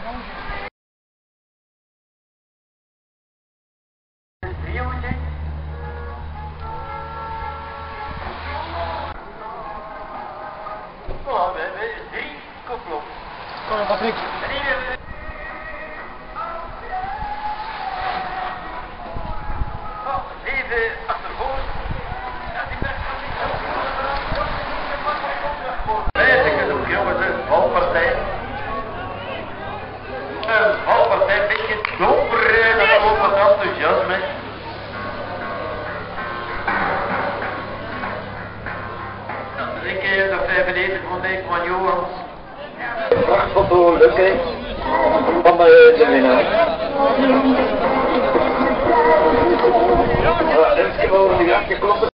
Oh, we hebben 3 koploop. Kom je Patrick? Oh, 7 achtervoor. Ja, die best kan niet zo. Vijftig is ook jongens, een valpartij. Een valpartij, een beetje donker, dat ook wat enthousiasme. Dat 95 vond ik van Johan. Wachtfoto, oké. Van de winnaar. Ja, dat is gewoon die kloppen.